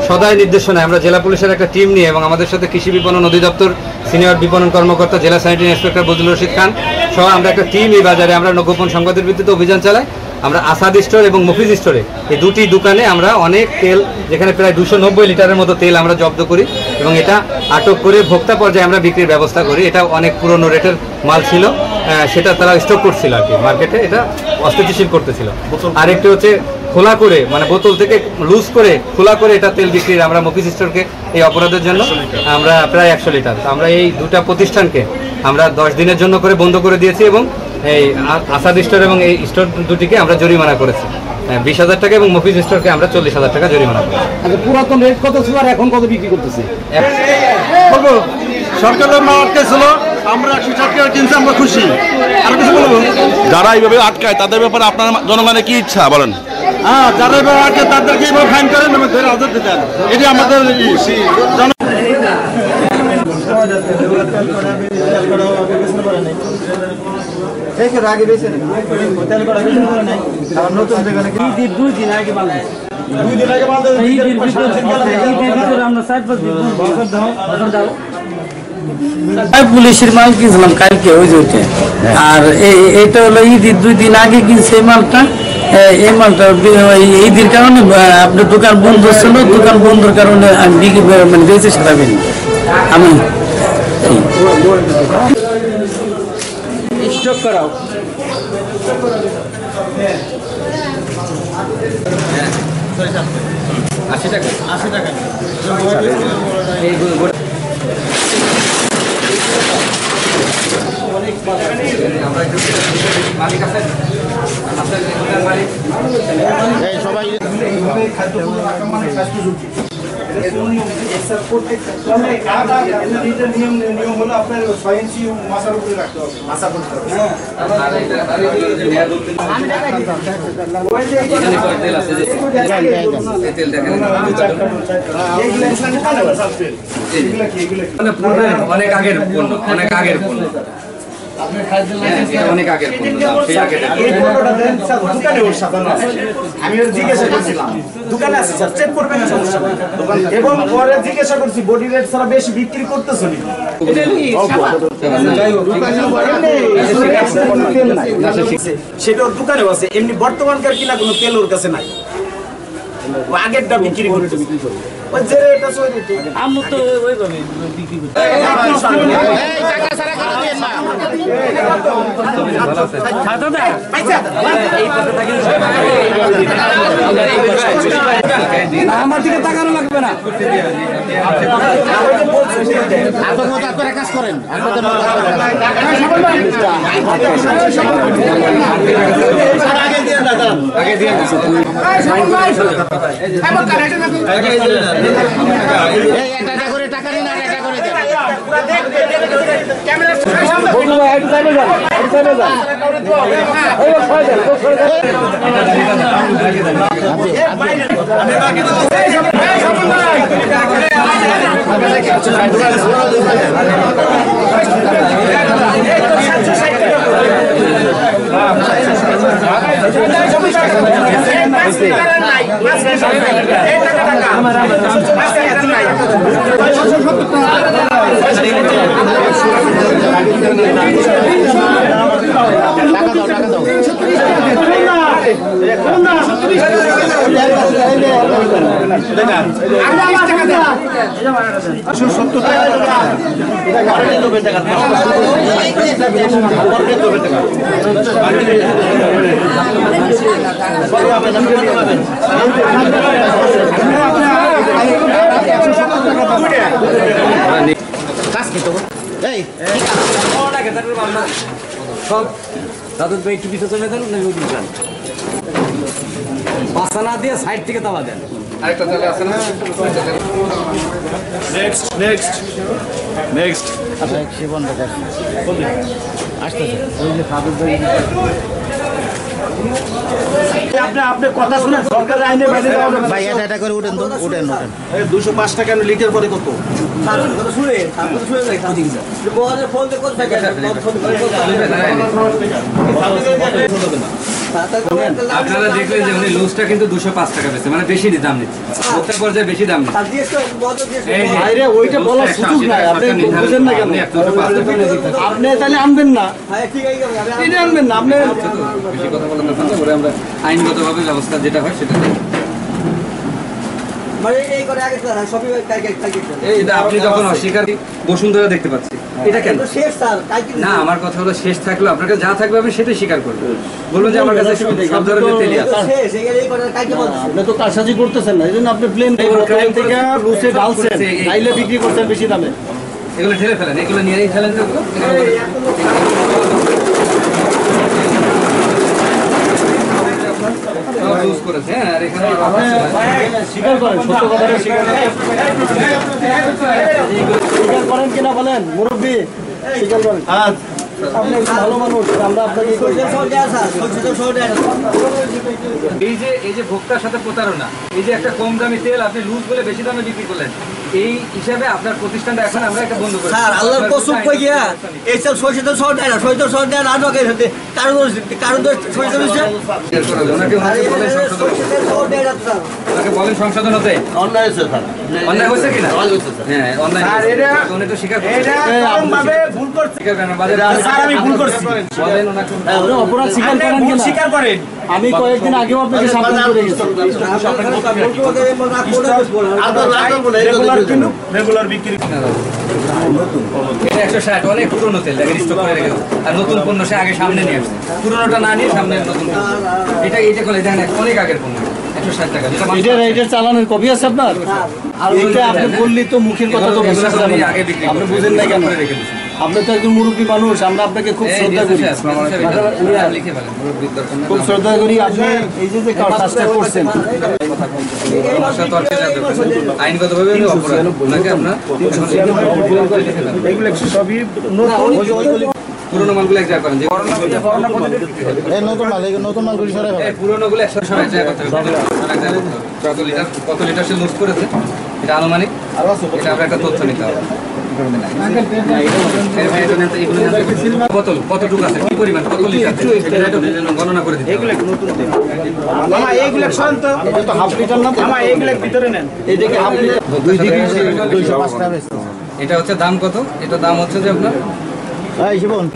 সদাই নির্দেশনায় আমরা জেলা পুলিশের একটা টিম নিয়ে এবং আমাদের সাথে কৃষি বিপণন অধিদপ্তর সিনিয়র বিপণন কর্মকর্তা জেলা স্যানিটারি ইন্সপেক্টর বজলুর রশিদ খান সহ আমরা একটা টিম এই বাজারে আমরা গোপন সংবাদের ভিত্তিতে অভিযান চালাই। আমরা আসাদ স্টোর এবং মফিজ স্টোরে এই দুটি দোকানে আমরা অনেক তেল, যেখানে প্রায় 290 লিটারের মতো তেল আমরা জব্দ করি এবং এটা আটক করে ভোক্তা পর্যায়ে আমরা বিক্রির ব্যবস্থা করি। এটা অনেক পুরনো রেটের মাল ছিল, সেটা তারা স্টক করছিল আর কি মার্কেটে, এটা অস্থিতিশীল করতেছিল। আর একটি হচ্ছে খোলা করে, মানে বোতল থেকে লুজ করে খোলা করে এটা তেল বিক্রির আমরা মফিজ স্টোরকে এই অপরাধের জন্য আমরা প্রায় 100 লিটার, তো আমরা এই দুটা প্রতিষ্ঠানকে আমরা 10 দিনের জন্য করে বন্ধ করে দিয়েছি এবং এই আসাদ স্টোর এবং এই স্টোর দুটিকে আমরা জরিমানা করেছি 20,000 টাকা এবং মফিজ স্টোরকে আমরা 40,000 টাকা জরিমানা করেছি। আচ্ছা, পুরাতন রেট কত ছিল আর এখন কত বিক্রি করতেছে? সরকারের মার্কে ছিল, আমরা 160 টাকা কিনছি, আমরা খুশি। আর কিছু বলবো? যারা এইভাবে আটকায় তাদের ব্যাপারে আপনার জনগণের কি ইচ্ছা বলেন? হ্যাঁ, যারা এইভাবে আটকায় তাদেরকে এইভাবে ফাইন করেন, ধরে হাজার দিতেন, এটি আমাদের পুলিশের মাল কিনছিলাম কালকে ওই যে, আর এটা হলো ঈদের 2 দিন আগে কিনছে এই মালটা। এই মালটা ঈদের কারণে আপনার দোকান বন্ধ ছিল, দোকান বন্ধের কারণে আমি বিক্রি মানে বেঁচে সারাবেন আমি স্টক করাও। $80 টাকা। মালিক আছে সবাই নিয়ম হলো আপনার 6 ইঞ্চি মাছার উপরে রাখতে হবে, মাছা করতে হবে। অনেক আগের পণ্য, অনেক আগের পণ্য, অনেক আগের আমি জিজ্ঞাসা করছিলাম দোকানে আছে স্যার, চেক করবেন না সমস্যা, এবং পরে জিজ্ঞাসা করছি বডি রেট ছাড়া বেশি বিক্রি করতেছ নি? সেটা দোকানে আছে, এমনি বর্তমানকার কিনা কোনো তেল ওর কাছে নাই, আগেরটা বিক্রি করতে ওই যে রেট আছে ওই রেটে আমি তো ওইভাবে বিক্রি করি। আমার দিকে তাকানো লাগবে না। আপনারা কাজ করেন, আগে দিয়ে করে টাকা নিন আর এটা করে দাদুর ভাই একটু পিছিয়ে চলে দেন, বাসা না দিয়ে সাইড থেকে দাবা দেন। আরেকটা তাহলে আছে না? নেক্সট নেক্সট নেক্সট আচ্ছা, সে বন্ধ কর আসতেছে ওই যে দাদুর ভাই আপনি কথা শুনেন, সরকারের আইনে বাইরে যাওয়া যাবে না। ভাই এটা করে উঠেন তো, উঠেন উঠেন। 205 টাকা লিটার পরে কত? শুনে যাই ফোন দিয়ে আপনারা দেখলেন যে উনি লুজটা কিন্তু 205 টাকা বেচছে, মানে বেশি দাম নিচ্ছে, ভোক্তা পর্যায়ে বেশি দাম নিচ্ছে। বাইরে ওইটা বলার সুযোগ নাই, আপনি বুঝেন না কেন? আপনি তাহলে আনবেন না, কিনে আনবেন না আপনি। বেশি কথা বলেন না, পরে আমরা আইনগতভাবে ব্যবস্থা যেটা হয় সেটা দেখব। এটা আপনি যখন অস্বীকার বসুন্ধরা দেখতে পাচ্ছি, এটা কেন না? আমার কথা হলো শেষ থাকলো, আপনার কাছে যা থাকবে আপনি সেটাই স্বীকার করবেন, বলবেন যে আমার কাছে সব ধরনের তেলই আছে। আপনি তো কারসাজি করতেছেন না, এই জন্য আপনি প্লেন থেকে লুচে ঢালছেন, ঢাইলে বিক্রি করছেন বেশি দামে। এগুলো ঢেলে ফেলেন, এগুলো নিয়েই ফেলেন তো এগুলো। লুজ করেছে, হ্যাঁ, আর এখানে স্বীকার করেন, সত্য কথাটা স্বীকার করেন কিনা বলেন মুরব্বী, স্বীকার করেন। আপনি একজন ভালো মানুষ, আমরা আপনাকে এই যে ভোক্তার সাথে প্রতারণা, এই যে একটা কম দামি তেল আপনি লুজ বলে বেশি দামে বিক্রি করলেন, এই হিসাবে আপনার প্রতিষ্ঠানটা এখন আমরা একটা বন্ধ করি। স্যার আল্লাহর কসম কই গিয়া এই সব সরিষা তেল সহ দেয় না, সরিষা তেল সহ দেয় না, আর রকের সাথে কারণ সরিষা তেল ওনাকে বলেন সংশোধন হতে। অন্যায় হয়েছে স্যার, অন্যায় হয়েছে কিনা? হ্যাঁ, অন্যায় হয়েছে। উনি তো স্বীকার করছেন। ভুল করছে স্বীকার করেন, বাজারে স্যার, আমি ভুল করছি। বলেন ওনাকে। আপনি অপরাধ স্বীকার করেন ভুল কিনা? স্বীকার করেন। আমি কয়েকদিন আগেও আপনাকে সাবধান করে গেছি। রেগুলার বিক্রি এটা 160 অনেক পুরনো তেল, দেখেন স্টক করে রেখেছে। আর নতুন পণ্য সে আগে সামনে নিয়ে আসছে, পুরনোটা না নিয়ে সামনে নতুন পণ্য। এটা করলে দেখেন অনেক আগের পণ্য, 160 টাকা। যেটা এটার চালানের কপি আছে আপনার? এটা আপনি বললি তো মুখের কথা তো বিশ্বাস করেন না। আগে বিক্রি আপনি বুঝেন না কেন? করে রেখে দিচ্ছি। আপনি তো একজন মুরব্বী মানুষ, আমরা আপনাকে খুব শ্রদ্ধা করি, লিখে ফেলেন, মুরব্বির দরকার নেই। খুব শ্রদ্ধা করি। আপনি এই যে কাজটা করছেন, আইনগতভাবে অপরাধ, ওনাকে আপনার এগুলো সবই পুরোনো মালগুলো এক জায়গা করেন, যে নতুন মাল করি সরাই এই পুরোনোগুলো 100 এক জায়গা করতে হবে। কত লিটার সে লুজ করেছে এটা আনুমানিক, এটা আপনার একটা তথ্য নিতে হবে। বোতল কতটুকু আছে, কি পরিমাণ, কত লিটার, এটা একটু গণনা করে দিতে হবে। মামা এইগুলো শোন তো, তো হাফ লিটার না, মামা এইগুলোর ভিতরে নেন। এই দেখে হাফ লিটার 205 টাকা। এটা হচ্ছে দাম কত? এটা দাম হচ্ছে যে আপনার এই জীবন